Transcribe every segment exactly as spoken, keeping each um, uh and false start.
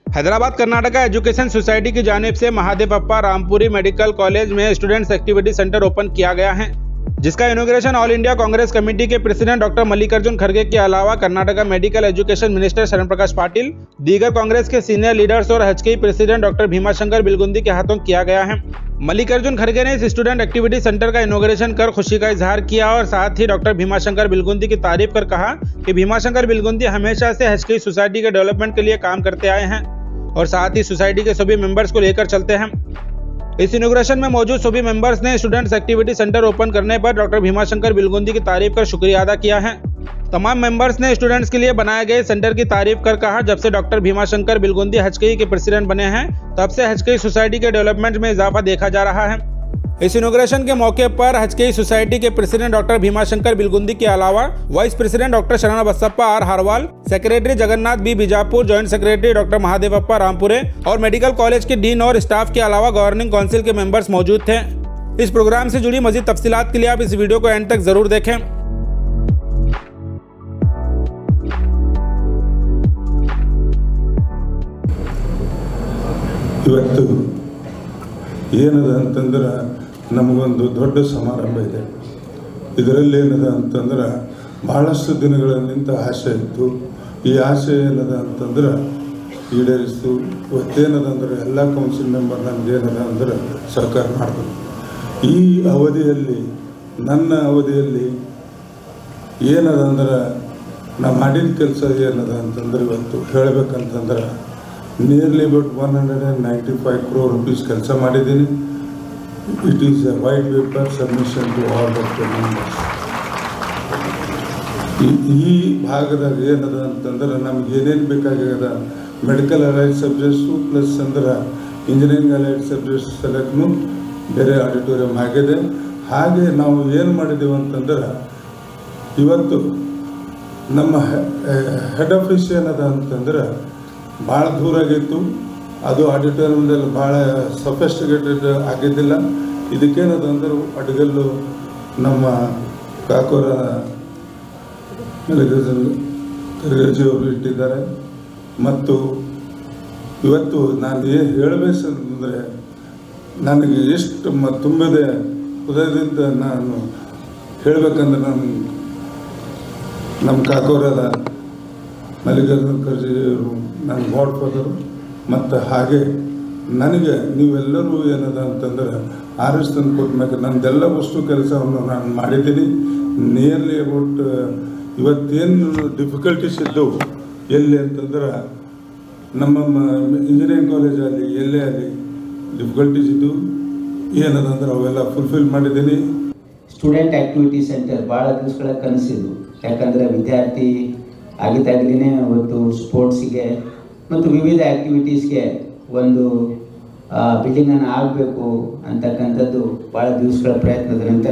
Hyderabad Karnataka education society की जानिब से महादेवप्पा रामपुरी मेडिकल कॉलेज में स्टूडेंट्स एक्टिविटी सेंटर ओपन किया गया है, जिसका inauguration all India Congress committee के प्रेसिडेंट डॉक्टर मल्लिकार्जुन खड़गे के अलावा कर्नाटका मेडिकल एजुकेशन मिनिस्टर शरण प्रकाश पाटिल, दीगर कांग्रेस के सीनियर लीडर्स और HKE president doctor Bhimashankar Bilgundi के हाथों किया गया है। मल्लिकार्जुन खड़गे ने इस स्टूडेंट एक्टिविटी सेंटर का इनॉग्रेशन कर खुशी का इजहार किया और साथ ही डॉक्टर भीमाशंकर बिलगुंदी की तारीफ कर कहा कि भीमाशंकर बिलगुंदी हमेशा से एचकेई सोसाइटी के डेवलपमेंट के लिए काम करते आए हैं और साथ ही सोसाइटी के सभी मेंबर्स को लेकर चलते हैं। इस इनॉग्रेशन में मौजूद सभी मेंबर्स ने स्टूडेंट्स एक्टिविटी सेंटर ओपन करने पर डॉक्टर भीमाशंकर बिलगुंदी की तारीफ कर शुक्रिया अदा किया है। तमाम मेंबर्स ने स्टूडेंट्स के लिए बनाए गए सेंटर की तारीफ कर कहा, जब से डॉक्टर भीमाशंकर बिलगुंदी एचकेई के प्रेसिडेंट बने हैं तब से एचकेई सोसाइटी के डेवलपमेंट में इजाफा देखा जा रहा है। इस इनॉग्रेशन के मौके पर एचकेई सोसाइटी के प्रेसिडेंट डॉक्टर भीमाशंकर बिलगुंदी के अलावा vice president doctor Sharan Basappa R Harwal, secretary Jagannath B Bijapur, joint secretary doctor Mahadevappa Rampure और मेडिकल कॉलेज के डीन और स्टाफ के अलावा गवर्निंग काउंसिल के मेंबर्स मौजूद थे। इस प्रोग्राम से जुड़ी मजीद तफसीलात के लिए आप इस वीडियो को एंड तक जरूर देखें। ಏನದ ಅಂತಂದ್ರೆ ನಮಗೊಂದು ದೊಡ್ಡ ಸಮಾರಂಭ ಇದೆ. ಇದರಲ್ಲಿ ಏನದ ಅಂತಂದ್ರೆ ಭಾಳಷ್ಟು ದಿನಗಳಿಂದ ಆಸೆ ಇತ್ತು. ಈ ಆಸೆ ಏನದ ಅಂತಂದ್ರೆ ಈಡೇರಿಸ್ತು. ಇವತ್ತೇನದಂದ್ರೆ ಎಲ್ಲ ಕೌನ್ಸಿಲ್ ಮೆಂಬರ್ ನಮ್ಗೆ ಏನದ ಅಂದ್ರೆ ಸರ್ಕಾರ ಮಾಡ್ಬೋದು. ಈ ಅವಧಿಯಲ್ಲಿ ನನ್ನ ಅವಧಿಯಲ್ಲಿ ಏನದಂದ್ರೆ ನಾ ಮಾಡಿದ ಕೆಲಸ ಏನದ ಅಂತಂದ್ರೆ ಇವತ್ತು ಹೇಳಬೇಕಂತಂದ್ರೆ nearly about one hundred and ninety five crore rupees ಕೆಲಸ ಮಾಡಿದ್ದೀನಿ. It is a white paper submission to all the members. ಈ ಭಾಗದಾಗ ಏನದ ಅಂತಂದ್ರೆ ನಮ್ಗೆ ಏನೇನು ಬೇಕಾಗ್ಯದ ಮೆಡಿಕಲ್ ಅಲೈಡ್ ಸಬ್ಜೆಕ್ಟ್ಸು ಪ್ಲಸ್ ಅಂದ್ರೆ ಇಂಜಿನಿಯರಿಂಗ್ ಅಲೈಡ್ ಸಬ್ಜೆಕ್ಟ್ಸ್ ಸಲಕ್ಕೂ ಬೇರೆ ಆಡಿಟೋರಿಯಂ ಆಗಿದೆ. ಹಾಗೆ ನಾವು ಏನು ಮಾಡಿದ್ದೀವಿ ಅಂತಂದ್ರೆ ಇವತ್ತು ನಮ್ಮ ಹೆಡ್ ಆಫೀಸ್ ಏನದ ಅಂತಂದ್ರೆ ಭಾಳ ದೂರ ಆಗಿತ್ತು. ಅದು ಆಡಿಟೋರಿಯಮ್ದಲ್ಲಿ ಭಾಳ ಸಫೆಸ್ಟಿಕೇಟೆಡ್ ಆಗಿದ್ದಿಲ್ಲ. ಇದಕ್ಕೇನದ ಅಂದ್ರೆ ಅಡುಗಲ್ಲು ನಮ್ಮ ಕಾಕೋರ ಮಲ್ಲಿಕಾರ್ಜುನ್ ಖರ್ಗೆ ಅವರು ಇಟ್ಟಿದ್ದಾರೆ. ಮತ್ತು ಇವತ್ತು ನಾನು ಏನು ಹೇಳಬೇಕಂದ್ರೆ ನನಗೆ ಎಷ್ಟು ಮ ತುಂಬಿದೆ ಹೃದಯದಿಂದ ನಾನು ಹೇಳಬೇಕಂದ್ರೆ ನಮ್ಮ ನಮ್ಮ ಕಾಕೋರದ ಮಲ್ಲಿಕಾರ್ಜುನ್ ಖರ್ಗೆ ಅವರು ನನ್ನ ಗಾಡ್ ಫಾದರು. ಮತ್ತು ಹಾಗೆ ನನಗೆ ನೀವೆಲ್ಲರೂ ಏನದ ಅಂತಂದ್ರೆ ಆರಿಸ್ ತಂದು ಕೊಟ್ಟ ನನ್ನದೆಲ್ಲ ವಸ್ತು ಕೆಲಸವನ್ನು ನಾನು ಮಾಡಿದ್ದೀನಿ. ನಿಯರ್ಲಿ ಅಬೌಟ್ ಇವತ್ತೇನು ಡಿಫಿಕಲ್ಟೀಸ್ ಇದ್ದವು ಎಲ್ಲಿ ಅಂತಂದ್ರೆ ನಮ್ಮ ಇಂಜಿನಿಯರಿಂಗ್ ಕಾಲೇಜಲ್ಲಿ ಎಲ್ಲೇ ಅಲ್ಲಿ ಡಿಫಿಕಲ್ಟೀಸ್ ಇದ್ದು ಏನದಂದ್ರೆ ಅವೆಲ್ಲ ಫುಲ್ಫಿಲ್ ಮಾಡಿದ್ದೀನಿ. ಸ್ಟೂಡೆಂಟ್ ಆ್ಯಕ್ಟಿವಿಟಿ ಸೆಂಟರ್ ಭಾಳ ದಿವಸಗಳ ಕನಸಿದ್ದು. ಯಾಕಂದರೆ ವಿದ್ಯಾರ್ಥಿ ಆಗಿದ್ದಾಗಲೇ ಇವತ್ತು ಸ್ಪೋರ್ಟ್ಸಿಗೆ ಮತ್ತು ವಿವಿಧ ಆ್ಯಕ್ಟಿವಿಟೀಸ್ಗೆ ಒಂದು ಬಿಲ್ಡಿಂಗನ್ನು ಆಗಬೇಕು ಅಂತಕ್ಕಂಥದ್ದು ಭಾಳ ದಿವಸಗಳ ಪ್ರಯತ್ನದ ನಂತರ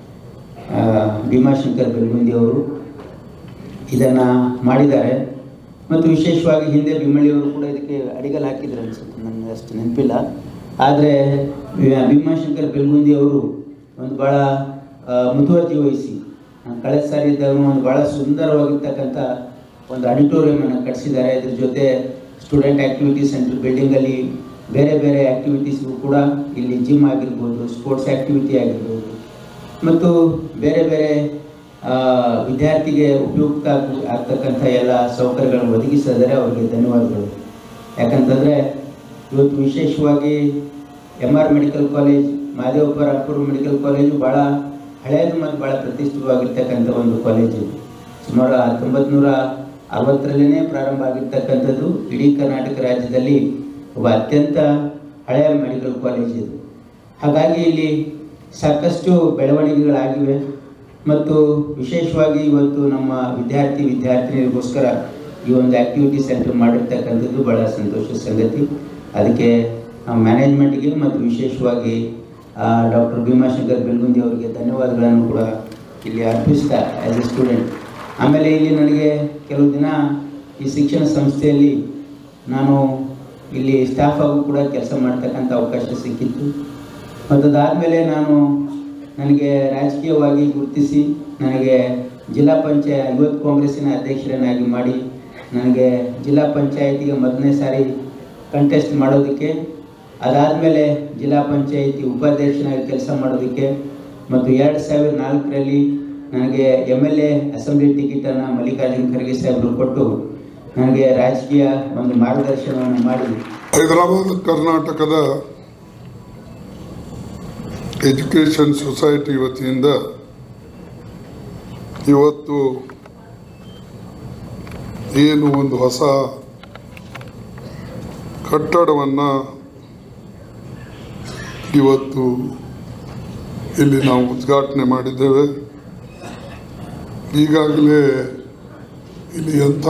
ಭೀಮಾಶಂಕರ್ ಬಿಲಗುಂದಿ ಅವರು ಇದನ್ನು ಮಾಡಿದ್ದಾರೆ. ಮತ್ತು ವಿಶೇಷವಾಗಿ ಹಿಂದೆ ಭೀಮಳ್ಳಿಯವರು ಕೂಡ ಇದಕ್ಕೆ ಅಡಿಗಲ್ ಹಾಕಿದ್ರು ಅನಿಸುತ್ತೆ, ನನಗೆ ಅಷ್ಟು ನೆನಪಿಲ್ಲ. ಆದರೆ ಭೀಮಾಶಂಕರ್ ಬಿಲಗುಂದಿ ಅವರು ಒಂದು ಭಾಳ ಮುತುವರ್ಜಿ ವಹಿಸಿ ಕಳೆದ ಸಾರಿ ಇದ್ದಾಗ ಒಂದು ಭಾಳ ಸುಂದರವಾಗಿರ್ತಕ್ಕಂಥ ಒಂದು ಆಡಿಟೋರಿಯಮನ್ನು ಕಟ್ಟಿಸಿದ್ದಾರೆ. ಇದ್ರ ಜೊತೆ ಸ್ಟೂಡೆಂಟ್ ಆ್ಯಕ್ಟಿವಿಟಿ ಸೆಂಟರ್ ಬಿಲ್ಡಿಂಗಲ್ಲಿ ಬೇರೆ ಬೇರೆ ಆ್ಯಕ್ಟಿವಿಟೀಸ್ಗೂ ಕೂಡ ಇಲ್ಲಿ ಜಿಮ್ ಆಗಿರ್ಬೋದು, ಸ್ಪೋರ್ಟ್ಸ್ ಆ್ಯಕ್ಟಿವಿಟಿ ಆಗಿರ್ಬೋದು ಮತ್ತು ಬೇರೆ ಬೇರೆ ವಿದ್ಯಾರ್ಥಿಗೆ ಉಪಯುಕ್ತ ಆಗ್ತಕ್ಕಂಥ ಎಲ್ಲ ಸೌಕರ್ಯಗಳನ್ನು ಒದಗಿಸಿದರೆ ಅವರಿಗೆ ಧನ್ಯವಾದಗಳು. ಯಾಕಂತಂದರೆ ಇವತ್ತು ವಿಶೇಷವಾಗಿ M R medical college, Mahadevappa Rampur medical college ಭಾಳ ಹಳೆಯದು ಮತ್ತು ಭಾಳ ಪ್ರತಿಷ್ಠಿತವಾಗಿರ್ತಕ್ಕಂಥ ಒಂದು ಕಾಲೇಜು. ಸುಮಾರು ಹತ್ತೊಂಬತ್ತು ನೂರ ಅರವತ್ತರಲ್ಲೇ ಪ್ರಾರಂಭ ಆಗಿರ್ತಕ್ಕಂಥದ್ದು. ಇಡೀ ಕರ್ನಾಟಕ ರಾಜ್ಯದಲ್ಲಿ ಒಬ್ಬ ಅತ್ಯಂತ ಹಳೆಯ ಮೆಡಿಕಲ್ ಕಾಲೇಜ್ ಇದು. ಹಾಗಾಗಿ ಇಲ್ಲಿ ಸಾಕಷ್ಟು ಬೆಳವಣಿಗೆಗಳಾಗಿವೆ ಮತ್ತು ವಿಶೇಷವಾಗಿ ಇವತ್ತು ನಮ್ಮ ವಿದ್ಯಾರ್ಥಿ ವಿದ್ಯಾರ್ಥಿನಿಗೋಸ್ಕರ ಈ ಒಂದು ಆ್ಯಕ್ಟಿವಿಟಿ ಸೆಂಟರ್ ಮಾಡಿರ್ತಕ್ಕಂಥದ್ದು ಭಾಳ ಸಂತೋಷದ ಸಂಗತಿ. ಅದಕ್ಕೆ ನಾವು ಮ್ಯಾನೇಜ್ಮೆಂಟ್ಗೆ ಮತ್ತು ವಿಶೇಷವಾಗಿ ಡಾಕ್ಟರ್ ಭೀಮಾಶಂಕರ್ ಬಿಲಗುಂದಿ ಅವರಿಗೆ ಧನ್ಯವಾದಗಳನ್ನು ಕೂಡ ಇಲ್ಲಿ ಅರ್ಪಿಸ್ತಾ ಆ್ಯಸ್ ಎ ಸ್ಟೂಡೆಂಟ್. ಆಮೇಲೆ ಇಲ್ಲಿ ನನಗೆ ಕೆಲವು ದಿನ ಈ ಶಿಕ್ಷಣ ಸಂಸ್ಥೆಯಲ್ಲಿ ನಾನು ಇಲ್ಲಿ ಸ್ಟಾಫ್ ಆಗೂ ಕೂಡ ಕೆಲಸ ಮಾಡ್ತಕ್ಕಂಥ ಅವಕಾಶ ಸಿಕ್ಕಿತ್ತು. ಮತ್ತು ಅದಾದಮೇಲೆ ನಾನು ನನಗೆ ರಾಜಕೀಯವಾಗಿ ಗುರುತಿಸಿ ನನಗೆ ಜಿಲ್ಲಾ ಪಂಚಾಯತ್ ಯುವತ್ ಕಾಂಗ್ರೆಸ್ಸಿನ ಅಧ್ಯಕ್ಷರನ್ನಾಗಿ ಮಾಡಿ ನನಗೆ ಜಿಲ್ಲಾ ಪಂಚಾಯತಿಗೆ ಮೊದಲನೇ ಸಾರಿ ಕಂಟೆಸ್ಟ್ ಮಾಡೋದಕ್ಕೆ, ಅದಾದಮೇಲೆ ಜಿಲ್ಲಾ ಪಂಚಾಯಿತಿ ಉಪಾಧ್ಯಕ್ಷನಾಗಿ ಕೆಲಸ ಮಾಡೋದಕ್ಕೆ ಮತ್ತು ಎರಡು ಸಾವಿರದ ನಾಲ್ಕರಲ್ಲಿ ನನಗೆ ಎಮ್ ಎಲ್ ಎ ಅಸೆಂಬ್ಲಿ ಟಿಕೆಟನ್ನು ಮಲ್ಲಿಕಾರ್ಜುನ್ ಖರ್ಗೆ ಸಾಹೇಬರು ಕೊಟ್ಟು ನನಗೆ ರಾಜಕೀಯ ಒಂದು ಮಾರ್ಗದರ್ಶನವನ್ನು ಮಾಡಿ ಹೈದರಾಬಾದ್ ಕರ್ನಾಟಕದ ಎಜುಕೇಷನ್ ಸೊಸೈಟಿ ವತಿಯಿಂದ ಇವತ್ತು ಏನು ಒಂದು ಹೊಸ ಕಟ್ಟಡವನ್ನು ಇವತ್ತು ಇಲ್ಲಿ ನಾವು ಉದ್ಘಾಟನೆ ಮಾಡಿದ್ದೇವೆ. ಈಗಾಗಲೇ ಇಲ್ಲಿ ಎಂಥ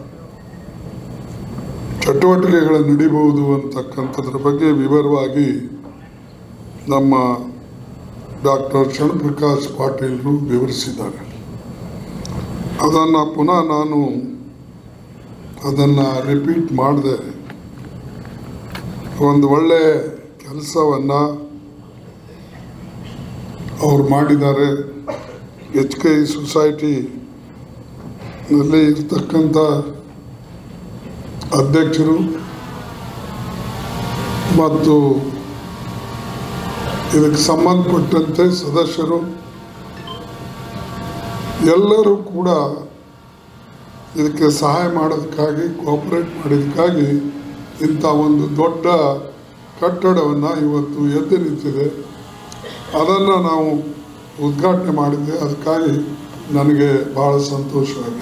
ಚಟುವಟಿಕೆಗಳು ನಡೀಬಹುದು ಅಂತಕ್ಕಂಥದ್ರ ಬಗ್ಗೆ ವಿವರವಾಗಿ ನಮ್ಮ ಡಾಕ್ಟರ್ ಶರಣಪ್ರಕಾಶ್ ಪಾಟೀಲರು ವಿವರಿಸಿದ್ದಾರೆ. ಅದನ್ನು ಪುನಃ ನಾನು ಅದನ್ನು ರಿಪೀಟ್ ಮಾಡಿದೆ. ಒಂದು ಒಳ್ಳೆ ಕೆಲಸವನ್ನು ಅವ್ರು ಮಾಡಿದ್ದಾರೆ. ಎಚ್ ಕೆ ಇ ಸೊಸೈಟಿನಲ್ಲಿ ಇರ್ತಕ್ಕಂಥ ಅಧ್ಯಕ್ಷರು ಮತ್ತು ಇದಕ್ಕೆ ಸಂಬಂಧಪಟ್ಟಂತೆ ಸದಸ್ಯರು ಎಲ್ಲರೂ ಕೂಡ ಇದಕ್ಕೆ ಸಹಾಯ ಮಾಡೋದಕ್ಕಾಗಿ ಕೋಆಪರೇಟ್ ಮಾಡೋದಕ್ಕಾಗಿ ಇಂಥ ಒಂದು ದೊಡ್ಡ ಕಟ್ಟಡವನ್ನು ಇವತ್ತು ಎದ್ದು ನಿಂತಿದೆ. ಅದನ್ನು ನಾವು ಉದ್ಘಾಟನೆ ಮಾಡಿದ್ದೆ. ಅದಕ್ಕಾಗಿ ನನಗೆ ಭಾಳ ಸಂತೋಷವಾಗಿದೆ.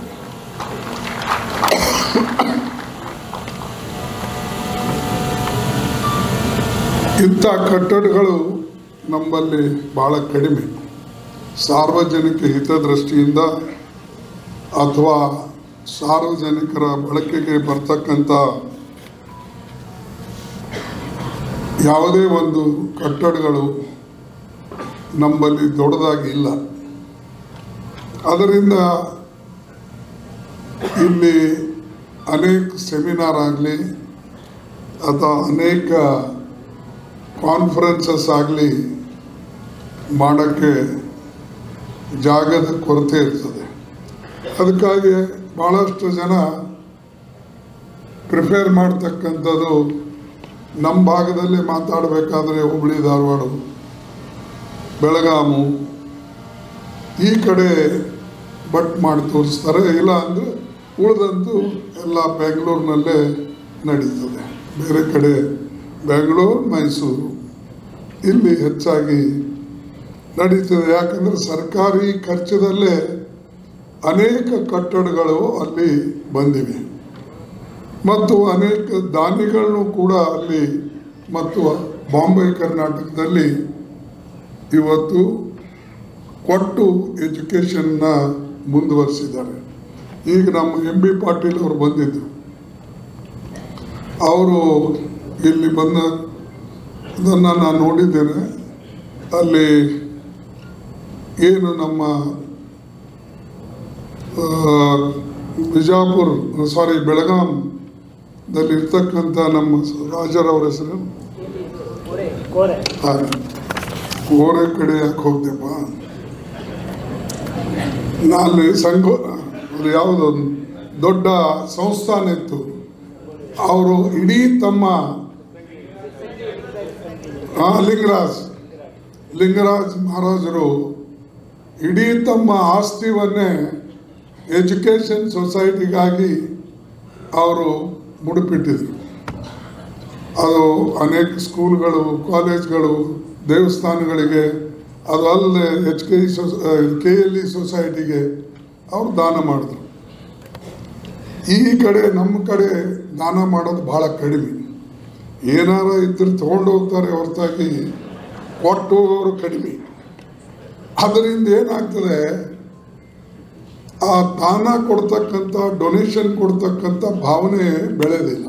ಇಂಥ ಕಟ್ಟಡಗಳು ನಮ್ಮಲ್ಲಿ ಭಾಳ ಕಡಿಮೆ. ಸಾರ್ವಜನಿಕ ಹಿತದೃಷ್ಟಿಯಿಂದ ಅಥವಾ ಸಾರ್ವಜನಿಕರ ಬಳಕೆಗೆ ಬರ್ತಕ್ಕಂಥ ಯಾವುದೇ ಒಂದು ಕಟ್ಟಡಗಳು ನಮ್ಮಲ್ಲಿ ದೊಡ್ಡದಾಗಿ ಇಲ್ಲ. ಅದರಿಂದ ಇಲ್ಲಿ ಅನೇಕ ಸೆಮಿನಾರ್ ಆಗಲಿ ಅಥವಾ ಅನೇಕ ಕಾನ್ಫರೆನ್ಸಸ್ ಆಗಲಿ ಮಾಡೋಕ್ಕೆ ಜಾಗದ ಕೊರತೆ ಇರ್ತದೆ. ಅದಕ್ಕಾಗಿ ಭಾಳಷ್ಟು ಜನ ಪ್ರಿಫೇರ್ ಮಾಡ್ತಕ್ಕಂಥದ್ದು ನಮ್ಮ ಭಾಗದಲ್ಲಿ ಮಾತಾಡಬೇಕಾದ್ರೆ ಹುಬ್ಬಳ್ಳಿ, ಧಾರವಾಡ, ಬೆಳಗಾಮು ಈ ಕಡೆ ಬಟ್ ಮಾಡಿ ತೋರಿಸ್ತಾರೆ. ಇಲ್ಲ ಅಂದರೆ ಉಳಿದಂತೂ ಎಲ್ಲ ಬೆಂಗಳೂರಿನಲ್ಲೇ ನಡೀತದೆ. ಬೇರೆ ಕಡೆ ಬೆಂಗಳೂರು, ಮೈಸೂರು ಇಲ್ಲಿ ಹೆಚ್ಚಾಗಿ ನಡೀತದೆ. ಯಾಕಂದರೆ ಸರ್ಕಾರಿ ಖರ್ಚದಲ್ಲೇ ಅನೇಕ ಕಟ್ಟಡಗಳು ಅಲ್ಲಿ ಬಂದಿವೆ ಮತ್ತು ಅನೇಕ ದಾನಿಗಳನ್ನು ಕೂಡ ಅಲ್ಲಿ ಮತ್ತು ಬಾಂಬೆ ಕರ್ನಾಟಕದಲ್ಲಿ ಇವತ್ತು ಕೊಟ್ಟು ಎಜುಕೇಷನ್ನ ಮುಂದುವರಿಸಿದ್ದಾರೆ. ಈಗ ನಮ್ಮ ಎಂ ಬಿ ಪಾಟೀಲ್ ಅವರು ಬಂದಿದ್ದರು. ಅವರು ಇಲ್ಲಿ ಬಂದ ಅದನ್ನು ನಾನು ನೋಡಿದ್ದೇನೆ. ಅಲ್ಲಿ ಏನು ನಮ್ಮ ಬಿಜಾಪುರ ಸಾರಿ ಬೆಳಗಾಂದಲ್ಲಿ ಇರ್ತಕ್ಕಂಥ ನಮ್ಮ ರಾಜರವರ ಹೆಸರು ಕೋರೆ ಕಡೆ ಯಾಕೆ ಹೋಗ್ದೆಪ್ಪ ನಾನು ಸಂಘ ಅದು ಯಾವುದೊಂದು ದೊಡ್ಡ ಸಂಸ್ಥಾನ ಇತ್ತು. ಅವರು ಇಡೀ ತಮ್ಮ ಲಿಂಗರಾಜ್ ಲಿಂಗರಾಜ್ ಮಹಾರಾಜರು ಇಡೀ ತಮ್ಮ ಆಸ್ತಿವನ್ನೇ ಎಜುಕೇಷನ್ ಸೊಸೈಟಿಗಾಗಿ ಅವರು ಮುಡುಪಿಟ್ಟಿದ್ರು. ಅದು ಅನೇಕ ಸ್ಕೂಲ್ಗಳು, ಕಾಲೇಜ್ಗಳು, ದೇವಸ್ಥಾನಗಳಿಗೆ, ಅದು ಅಲ್ಲದೆ ಎಚ್ ಕೆ ಇ ಸೊಸ ಕೆ ಎಲ್ ಇ ಸೊಸೈಟಿಗೆ ಅವರು ದಾನ ಮಾಡಿದ್ರು. ಈ ಕಡೆ ನಮ್ಮ ಕಡೆ ದಾನ ಮಾಡೋದು ಭಾಳ ಕಡಿಮೆ. ಏನಾರ ಇದ್ದರೆ ತೊಗೊಂಡು ಹೋಗ್ತಾರೆ ಹೊರತಾಗಿ ಕೊಟ್ಟು ಹೋಗೋರು ಕಡಿಮೆ. ಅದರಿಂದ ಏನಾಗ್ತದೆ, ಆ ದಾನ ಕೊಡ್ತಕ್ಕಂಥ, ಡೊನೇಷನ್ ಕೊಡ್ತಕ್ಕಂಥ ಭಾವನೆ ಬೆಳೆಯೋದಿಲ್ಲ.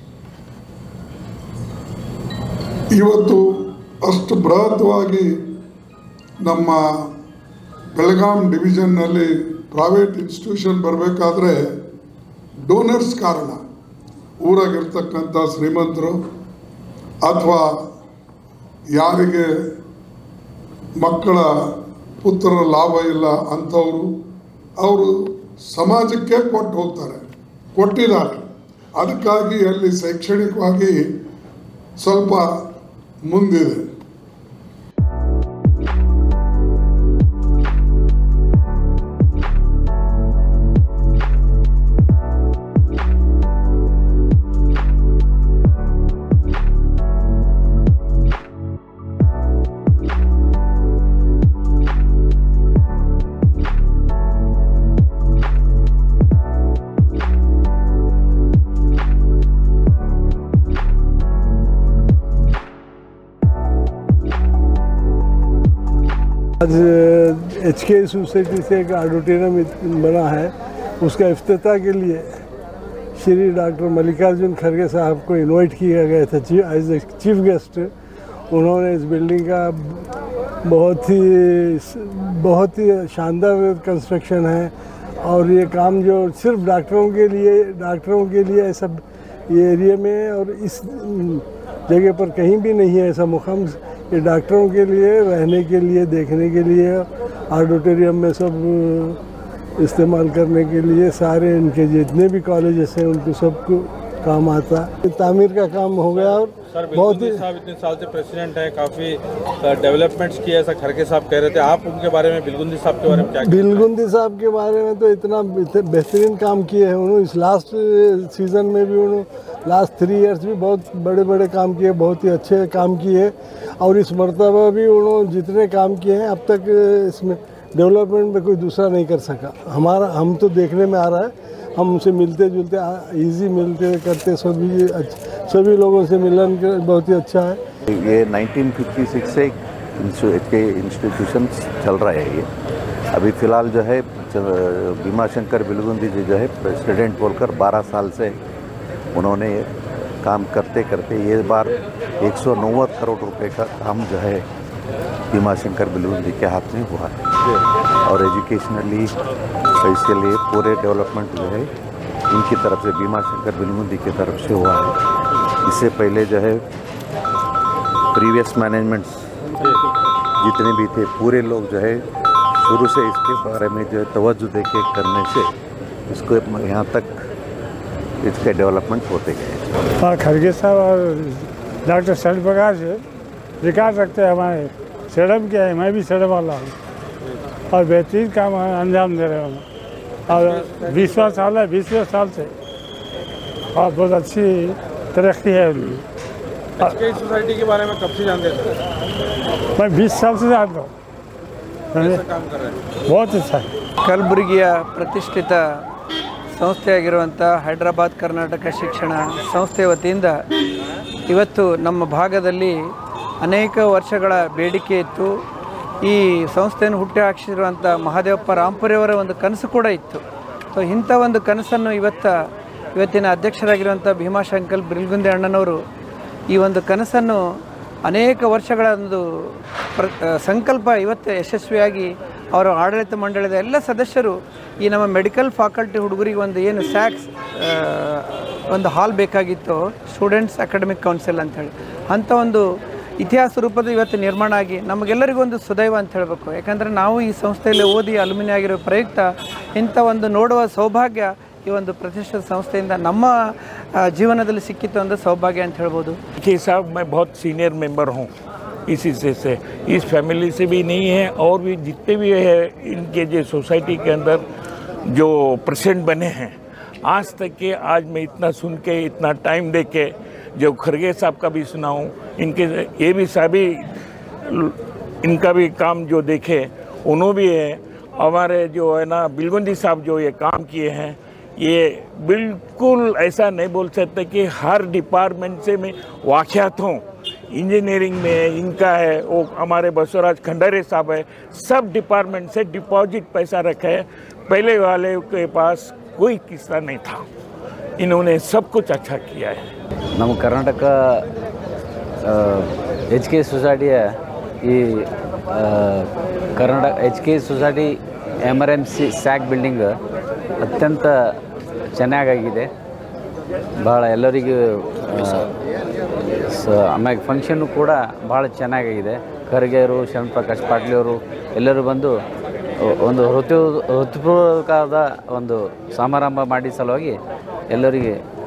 ಇವತ್ತು ಅಷ್ಟು ಬೃಹತ್ವಾಗಿ ನಮ್ಮ ಬೆಳಗಾಂ ಡಿವಿಷನ್ನಲ್ಲಿ ಪ್ರೈವೇಟ್ ಇನ್ಸ್ಟಿಟ್ಯೂಷನ್ ಬರಬೇಕಾದ್ರೆ ಡೋನರ್ಸ್ ಕಾರಣ. ಊರಾಗಿರ್ತಕ್ಕಂಥ ಶ್ರೀಮಂತರು ಅಥವಾ ಯಾರಿಗೆ ಮಕ್ಕಳ ಪುತ್ರರ ಲಾಭ ಇಲ್ಲ ಅಂಥವರು ಅವರು ಸಮಾಜಕ್ಕೆ ಕೊಟ್ಟು ಹೋಗ್ತಾರೆ, ಕೊಟ್ಟಿದ್ದಾರೆ. ಅದಕ್ಕಾಗಿ ಅಲ್ಲಿ ಶೈಕ್ಷಣಿಕವಾಗಿ ಸ್ವಲ್ಪ ಮುಂದಿದೆ. आज एच के सोसाइटी से एक ऑडिटोरियम बना है, उसका इफ्तिताह के लिए श्री डॉक्टर मल्लिकार्जुन खड़गे साहब को इनवाइट किया गया था एज ए चीफ गेस्ट। उन्होंने इस बिल्डिंग का बहुत ही बहुत ही शानदार कंस्ट्रक्शन है और ये काम जो सिर्फ डॉक्टरों के लिए डॉक्टरों के लिए ऐसा ये एरिया में और इस जगह पर कहीं भी नहीं है ऐसा मुकाम। ये डॉक्टरों के लिए रहने के लिए देखने के लिए ऑडिटोरियम में सब इस्तेमाल करने के लिए सारे इनके जितने भी कॉलेजेस हैं उनको सबको काम आता है। तामीर का काम हो गया और सर बहुत ही साहब इतने साल से प्रेसिडेंट है, काफ़ी डेवलपमेंट्स किए ऐसा खड़गे साहब कह रहे थे, आप उनके बारे में बिलगुंदी साहब के बारे में क्या? बिलगुंदी साहब के बारे में तो इतना बेहतरीन काम किए हैं उन्होंने। इस लास्ट सीज़न में भी उन्होंने लास्ट थ्री इयर्स भी बहुत बड़े बड़े काम किए, बहुत ही अच्छे काम किए और इस मरतबा भी उन्होंने जितने काम किए हैं अब तक इसमें डेवलपमेंट में कोई दूसरा नहीं कर सका। हमारा हम तो देखने में आ रहा है, हम उनसे मिलते जुलते इजी मिलते करते सभी सभी लोगों से मिलन कर बहुत ही अच्छा है। ये नाइनटीन फिफ्टी सिक्स से के इंस्टीट्यूशन चल रहा है। ये अभी फ़िलहाल जो है भीमाशंकर बिलगुंदी जी जो है प्रेसिडेंट बोलकर बारह साल से उन्होंने काम करते करते ये बार एक सौ नव्वद करोड़ रुपए का काम जो है भीमाशंकर बिलगुंदी के हाथ में हुआ है और एजुकेशनली इसके लिए पूरे डेवलपमेंट जो है इनकी तरफ से भीमाशंकर बिलगुंदी की तरफ से हुआ है। इससे पहले जो है प्रीवियस मैनेजमेंट्स जितने भी थे पूरे लोग जो है शुरू से इसके बारे में जो है तवज्जो देके करने से इसको यहाँ तक इसके डेवलपमेंट होते गए। हाँ, खड़गे साहब और डॉक्टर शरण प्रकाश रिकॉर्ड रखते हैं हमारे सड़म के है, मैं भी सड़म वाला हूँ और बेहतरीन काम अंजाम दे रहे हैं और बीसवां साल है, बीसवें साल से और बहुत अच्छी तरक्की है उनकी। सोसाइटी के बारे में कब से जानते थे? मैं बीस साल से जानता हूँ, काम कर रहे हैं बहुत अच्छा है। ಕಲಬುರಗಿಯ ಪ್ರತಿಷ್ಠಿತ ಸಂಸ್ಥೆಯಾಗಿರುವಂಥ ಹೈದರಾಬಾದ್ ಕರ್ನಾಟಕ ಶಿಕ್ಷಣ ಸಂಸ್ಥೆ ವತಿಯಿಂದ ಇವತ್ತು ನಮ್ಮ ಭಾಗದಲ್ಲಿ ಅನೇಕ ವರ್ಷಗಳ ಬೇಡಿಕೆ ಇತ್ತು. ಈ ಸಂಸ್ಥೆಯನ್ನು ಹುಟ್ಟಿ ಹಾಕಿಸಿರುವಂಥ ಮಹಾದೇವಪ್ಪ ರಾಂಪುರಿಯವರ ಒಂದು ಕನಸು ಕೂಡ ಇತ್ತು. ಸೊ ಇಂಥ ಒಂದು ಕನಸನ್ನು ಇವತ್ತು ಇವತ್ತಿನ ಅಧ್ಯಕ್ಷರಾಗಿರುವಂಥ ಭೀಮಾಶಂಕರ್ ಬಿಲ್ಗುಂದಿ ಅಣ್ಣನವರು ಈ ಒಂದು ಕನಸನ್ನು ಅನೇಕ ವರ್ಷಗಳ ಒಂದು ಪ್ರ ಸಂಕಲ್ಪ ಇವತ್ತು ಯಶಸ್ವಿಯಾಗಿ ಅವರ ಆಡಳಿತ ಮಂಡಳಿದ ಎಲ್ಲ ಸದಸ್ಯರು ಈ ನಮ್ಮ ಮೆಡಿಕಲ್ ಫ್ಯಾಕಲ್ಟಿ ಹುಡುಗರಿಗೆ ಒಂದು ಏನು ಸ್ಯಾಕ್ಸ್ ಒಂದು ಹಾಲ್ ಬೇಕಾಗಿತ್ತು, ಸ್ಟೂಡೆಂಟ್ಸ್ ಅಕಾಡೆಮಿಕ್ ಕೌನ್ಸಿಲ್ ಅಂಥೇಳಿ, ಅಂಥ ಒಂದು ಇತಿಹಾಸ ರೂಪದ ಇವತ್ತು ನಿರ್ಮಾಣ ಆಗಿ ನಮಗೆಲ್ಲರಿಗೂ ಒಂದು ಸುದೈವ ಅಂತ ಹೇಳಬೇಕು. ಯಾಕಂದರೆ ನಾವು ಈ ಸಂಸ್ಥೆಯಲ್ಲಿ ಓದಿ ಅಲ್ಯುಮಿನಿ ಆಗಿರೋ ಪ್ರಯುಕ್ತ ಇಂಥ ಒಂದು ನೋಡುವ ಸೌಭಾಗ್ಯ ಈ ಒಂದು ಪ್ರತಿಷ್ಠಿತ ಸಂಸ್ಥೆಯಿಂದ ನಮ್ಮ ಜೀವನದಲ್ಲಿ ಸಿಕ್ಕಿತ್ತು ಒಂದು ಸೌಭಾಗ್ಯ ಅಂತ ಹೇಳ್ಬೋದು. कि साहब मैं बहुत सीनियर मेंबर हूँ इसी से, से इस फैमिली से भी नहीं है और भी जितने भी है इनके जो सोसाइटी के अंदर जो प्रेसिडेंट बने हैं आज तक के, आज मैं इतना सुन के इतना टाइम दे के जो खड़गे साहब का भी सुना हूँ, इनके ये भी सभी इनका भी काम जो देखे उन्होंने भी है। हमारे जो है ना बिलगुंदी साहब जो ये काम किए हैं ये बिल्कुल ऐसा नहीं बोल सकते कि हर डिपार्टमेंट से मैं वाक़ियात हूँ। इंजीनियरिंग में इनका है, वो हमारे बसवराज खंडारे साहब है, सब डिपार्टमेंट से डिपॉजिट पैसा रखा है। पहले वाले के पास कोई किस्सा नहीं था, इन्होंने सब कुछ अच्छा किया है। ನಮ್ಮ ಕರ್ನಾಟಕ ಎಚ್ ಕೆ ಸೊಸೈಟಿಯ ಈ Karnataka H K society M R M C ಸ್ಯಾಕ್ ಬಿಲ್ಡಿಂಗ್ ಅತ್ಯಂತ ಚೆನ್ನಾಗಾಗಿದೆ. ಭಾಳ ಎಲ್ಲರಿಗೂ ಸ ಆಮೇಲೆ ಫಂಕ್ಷನ್ನು ಕೂಡ ಭಾಳ ಚೆನ್ನಾಗಾಗಿದೆ. ಖರ್ಗೆಯವರು, ಶರಣ್ ಪ್ರಕಾಶ್ ಪಾಟೀಲವರು ಎಲ್ಲರೂ ಬಂದು ಒಂದು ಹೃತು ಹೃತ್ಪೂರ್ವಕವಾದ ಒಂದು ಸಮಾರಂಭ ಮಾಡಿ ಸಲುವಾಗಿ ಎಲ್ಲರಿಗೆ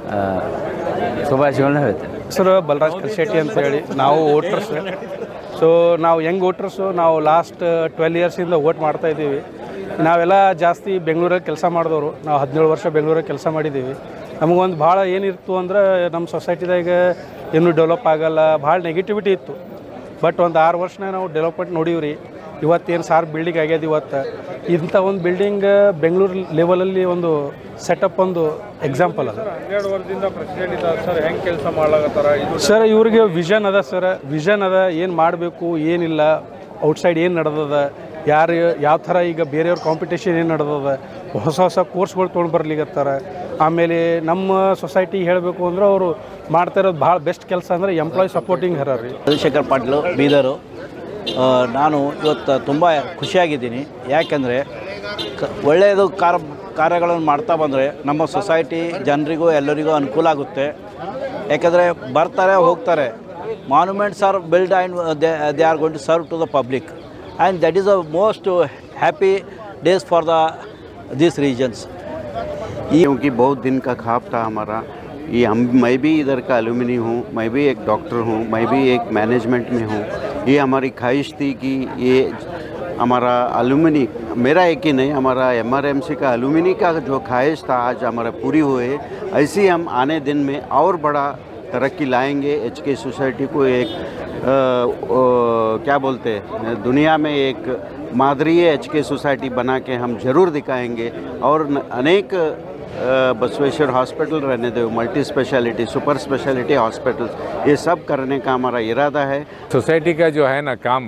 ಶುಭಾಶಯಗಳನ್ನ ಹೇಳ್ತೇನೆ. ಹೆಸರು ಬಲರಾಜ್ ಕಲ್ಶೆಟ್ಟಿ ಅಂತ ಹೇಳಿ, ನಾವು ವೋಟರ್ಸ್. ಸೊ ನಾವು ಯಂಗ್ ವೋಟರ್ಸು, ನಾವು ಲಾಸ್ಟ್ ಟ್ವೆಲ್ ಇಯರ್ಸಿಂದ ವೋಟ್ ಮಾಡ್ತಾಯಿದ್ದೀವಿ. ನಾವೆಲ್ಲ ಜಾಸ್ತಿ ಬೆಂಗಳೂರಲ್ಲಿ ಕೆಲಸ ಮಾಡಿದವರು, ನಾವು ಹದಿನೇಳು ವರ್ಷ ಬೆಂಗಳೂರಲ್ಲಿ ಕೆಲಸ ಮಾಡಿದ್ದೀವಿ. ನಮಗೊಂದು ಭಾಳ ಏನಿತ್ತು ಅಂದ್ರೆ ನಮ್ಮ ಸೊಸೈಟಿದಾಗ ಇನ್ನೂ ಡೆವಲಪ್ ಆಗಲ್ಲ, ಭಾಳ ನೆಗೆಟಿವಿಟಿ ಇತ್ತು. ಬಟ್ ಒಂದು ಆರು ವರ್ಷನಾಗ ನಾವು ಡೆವಲಪ್ಮೆಂಟ್ ನೋಡೀವಿ. ಇವತ್ತೇನು ಸಾರ್ ಬಿಲ್ಡಿಂಗ್ ಆಗ್ಯದ. ಇವತ್ತು ಇಂಥ ಒಂದು ಬಿಲ್ಡಿಂಗ್ ಬೆಂಗಳೂರು ಲೆವೆಲಲ್ಲಿ ಒಂದು ಸೆಟಪ್ ಒಂದು ಎಕ್ಸಾಂಪಲ್ ಅದ. ಹನ್ನೆರಡು ವರ್ಷದಿಂದ ಪ್ರೆಸಿಡೆಂಟ್ ಇದ್ದಾರೆ ಸರ್, ಹೆಂಗೆ ಕೆಲಸ ಮಾಡ್ಲಾಗತ್ತಾರ? ಸರ್ ಇವ್ರಿಗೆ ವಿಷನ್ ಅದ ಸರ್, ವಿಷನ್ ಅದ, ಏನು ಮಾಡಬೇಕು ಏನಿಲ್ಲ, ಔಟ್ಸೈಡ್ ಏನು ನಡೆದದ, ಯಾರು ಯಾವ ಥರ ಈಗ ಬೇರೆಯವ್ರ ಕಾಂಪಿಟೇಷನ್ ಏನು ನಡೆದದ, ಹೊಸ ಹೊಸ ಕೋರ್ಸ್ಗಳು ತೊಗೊಂಡು ಬರ್ಲಿಕ್ಕತ್ತಾರ. ಆಮೇಲೆ ನಮ್ಮ ಸೊಸೈಟಿ ಹೇಳಬೇಕು ಅಂದ್ರೆ ಅವರು ಮಾಡ್ತಾ ಇರೋದು ಭಾಳ ಬೆಸ್ಟ್ ಕೆಲಸ ಅಂದರೆ ಎಂಪ್ಲಾಯ್ ಸಪೋರ್ಟಿಂಗ್ ಹರ ರೀ. ಚಂದ್ರಶೇಖರ್ ಪಾಟೀಲು ಬೀದರು. ನಾನು ಇವತ್ತು ತುಂಬ ಖುಷಿಯಾಗಿದ್ದೀನಿ. ಯಾಕೆಂದರೆ ಕ ಒಳ್ಳೆಯದು ಕಾರ ಕಾರ್ಯಗಳನ್ನು ಮಾಡ್ತಾ ಬಂದರೆ ನಮ್ಮ ಸೊಸೈಟಿ ಜನರಿಗೂ ಎಲ್ಲರಿಗೂ ಅನುಕೂಲ ಆಗುತ್ತೆ. ಯಾಕೆಂದರೆ ಬರ್ತಾರೆ ಹೋಗ್ತಾರೆ, monuments are build and they they are going to serve to the public and that is a most happy days for the these regions. क्योंकि बहुत दिन का ख्वाब था हमारा ये, हम मैं भी इधर का एलुमनी हूँ, मैं भी एक डॉक्टर हूँ, मैं भी एक मैनेजमेंट में हूँ. ये हमारी ख्वाहिश थी कि ये हमारा एलुमनी, मेरा एक ही नहीं, हमारा एमआरएमसी का एलुमनी का जो ख्वाहिश था आज हमारा पूरी हुई है. ऐसे ही हम आने दिन में और बड़ा तरक्की लाएंगे. एच के सोसाइटी को एक आ, आ, क्या बोलते हैं, दुनिया में एक मादरीय एच के सोसाइटी बना के हम ज़रूर दिखाएंगे. और अनेक बसवेश्वर हॉस्पिटल रहने दो, multi speciality, super speciality hospital, ये सब करने का हमारा इरादा है. सोसाइटी का जो है ना काम,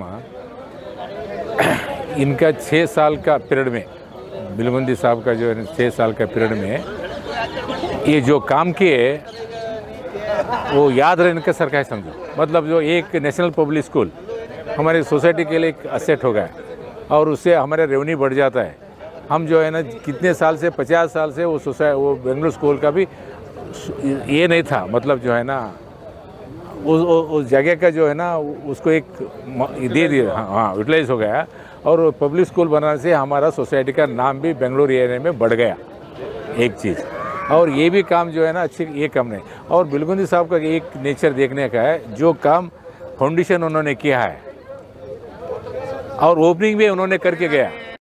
इनका छः साल का पीरियड में, बिलगुंदी साहब का जो है छः साल का पीरियड में ये जो काम किए वो याद रहने का सरकार समझो. मतलब जो एक नेशनल पब्लिक स्कूल हमारी सोसाइटी के लिए एक असेट हो गया और उससे हमारा रेवेन्यू बढ़ जाता है. हम जो है ना कितने साल से, पचास साल से वो सोसाइटी, वो बेंगलुरु स्कूल का भी ये नहीं था. मतलब जो है ना उस उस जगह का जो है ना उसको एक दे दिया, हाँ हाँ यूटिलाइज हो गया. और पब्लिक स्कूल बनाने से हमारा सोसाइटी का नाम भी बेंगलुरु एरिया में बढ़ गया, एक चीज़. और ये भी काम जो है ना अच्छे, ये काम नहीं. और बिलगुंदी साहब का एक नेचर देखने का है, जो काम फाउंडेशन उन्होंने किया है और ओपनिंग भी उन्होंने करके गया.